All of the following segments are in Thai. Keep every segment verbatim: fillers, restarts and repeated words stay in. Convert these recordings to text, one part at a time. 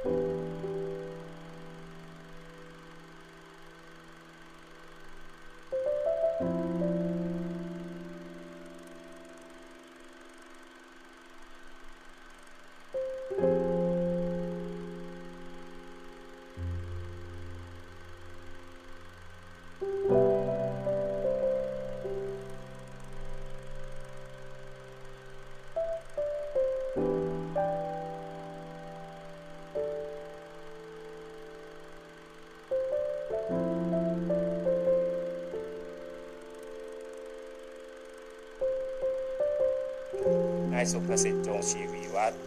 นายสุภสิทธิ์จงชีวีวัฒน์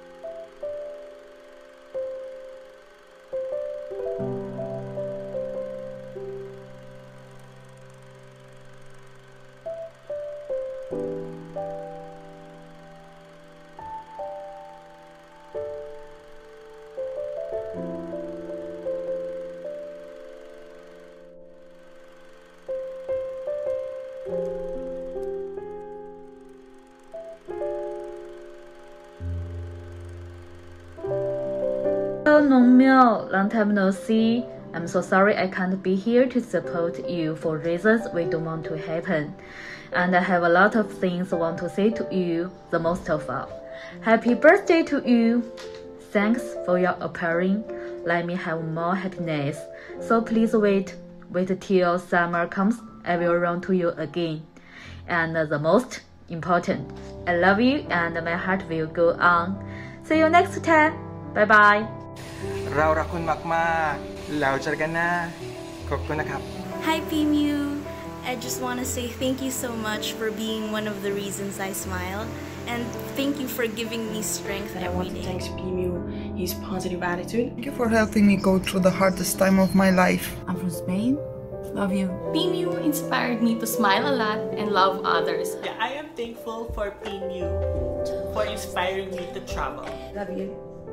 Hello, Mew. Long time no see. I'm so sorry I can't be here to support you for reasons we don't want to happen. And I have a lot of things I want to say to you, the most of all. Happy birthday to you. Thanks for your appearing. Let me have more happiness. So please wait. Wait till summer comes. I will run to you again. And the most important, I love you and my heart will go on. See you next time. Bye bye. เรารักคุณมากๆแล้วเจอกันนะขอบคุณนะครับ Hi Mew. I just want to say thank you so much for being one of the reasons I smile, and thank you for giving me strength every day. I want to thank Mew, his positive attitude. Thank you for helping me go through the hardest time of my life. I'm from Spain. Love you. Mew inspired me to smile a lot and love others. Yeah, I am thankful for Mew for inspiring me to travel. Love you.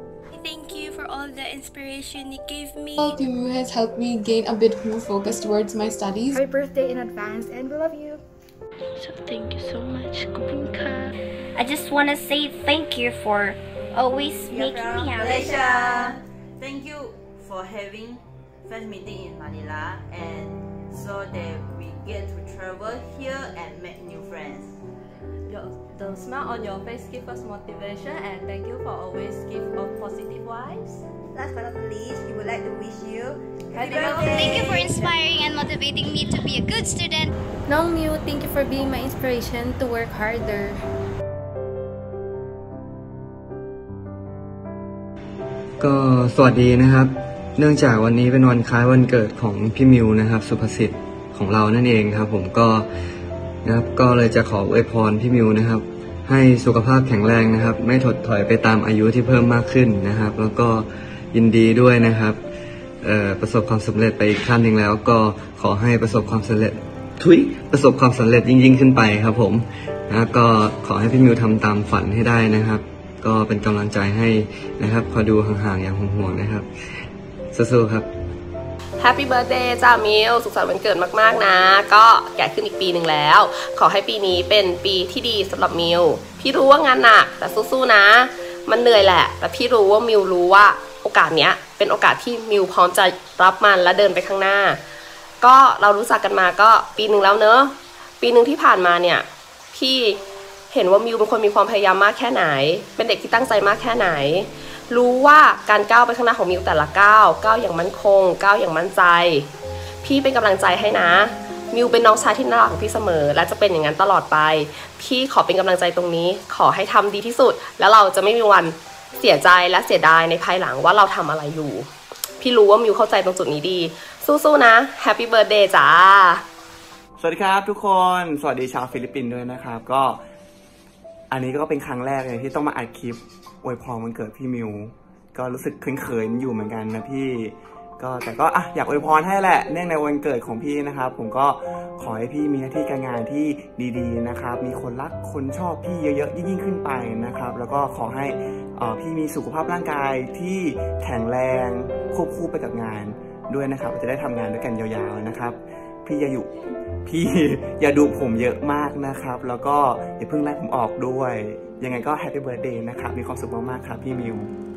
Thank you for all the inspiration you gave me. Mew has helped me gain a bit more focus towards my studies. Happy birthday in advance and we love you. So thank you so much, Kupinka. I just want to say thank you for always making me happy. Malaysia. Thank you for having first meeting in Manila, and so that we get to travel here and make new friends. Your, the smile on your face gives us motivation, and thank you for always give us positive vibes. Last but not least, we would like to wish you happy birthday. Thank you for inspiring and motivating me to be a good student. Nong Mew, thank you for being my inspiration to work harder. ก็สวัสดีนะครับเนื่องจากวันนี้เป็นวันคล้ายวันเกิดของพี่มิวนะครับสุภสิทธิ์ของเรานั่นเองครับผมก็นะครับก็เลยจะขออวยพรพี่มิวนะครับให้สุขภาพแข็งแรงนะครับไม่ถดถอยไปตามอายุที่เพิ่มมากขึ้นนะครับแล้วก็ยินดีด้วยนะครับประสบความสำเร็จไปอีกขั้นหนึ่งแล้วก็ขอให้ประสบความสำเร็จทุยประสบความสำเร็จยิ่งยิ่งขึ้นไปครับผมนะก็ขอให้พี่มิวทำตามฝันให้ได้นะครับก็เป็นกำลังใจให้นะครับคอยดูห่างๆอย่างห่วงๆนะครับสู้ๆครับ Happy birthday จ้ามิวสุขสันต์วันเกิดมากๆนะก็แก่ขึ้นอีกปีหนึ่งแล้วขอให้ปีนี้เป็นปีที่ดีสำหรับมิวพี่รู้ว่างานหนักแต่สู้ๆนะมันเหนื่อยแหละแต่พี่รู้ว่ามิวรู้ว่าโอกาสเนี้ยเป็นโอกาสที่มิวพร้อมจะรับมันและเดินไปข้างหน้าก็เรารู้จักกันมาก็ปีหนึ่งแล้วเนอะปีหนึ่งที่ผ่านมาเนี่ยพี่เห็นว่ามิวเป็นคนมีความพยายามมากแค่ไหนเป็นเด็กที่ตั้งใจมากแค่ไหนรู้ว่าการก้าวไปข้างหน้าของมิวแต่ละก้าวก้าวอย่างมั่นคงก้าวอย่างมั่นใจพี่เป็นกำลังใจให้นะมิวเป็นน้องชายที่น่ารักของพี่เสมอและจะเป็นอย่างนั้นตลอดไปพี่ขอเป็นกำลังใจตรงนี้ขอให้ทำดีที่สุดแล้วเราจะไม่มีวันเสียใจและเสียดายในภายหลังว่าเราทำอะไรอยู่พี่รู้ว่ามิวเข้าใจตรงจุดนี้ดีสู้ๆนะแฮปปี้เบิร์ธเดย์จ้าสวัสดีครับทุกคนสวัสดีชาวฟิลิปปินส์ด้วยนะครับก็อันนี้ก็เป็นครั้งแรกเลยที่ต้องมาอัดคลิปอวยพรวันเกิดพี่มิวก็รู้สึกเขินๆอยู่เหมือนกันนะพี่ก็แต่ก็อ่ะอยากอวยพรให้แหละเนื่องในวันเกิดของพี่นะครับผมก็ขอให้พี่มีหน้าที่การงานที่ดีๆนะครับมีคนรักคนชอบพี่เยอะๆยิ่งๆขึ้นไปนะครับแล้วก็ขอให้พี่มีสุขภาพร่างกายที่แข็งแรงควบคู่ไปกับงานด้วยนะครับจะได้ทำงานด้วยกันยาวๆนะครับพี่อย่าอยู่พี่อย่าดูผมเยอะมากนะครับแล้วก็อย่าเพิ่งไล่ผมออกด้วยยังไงก็แฮปปี้เบิร์ธเดย์นะครับมีความสุขมากๆครับพี่มิว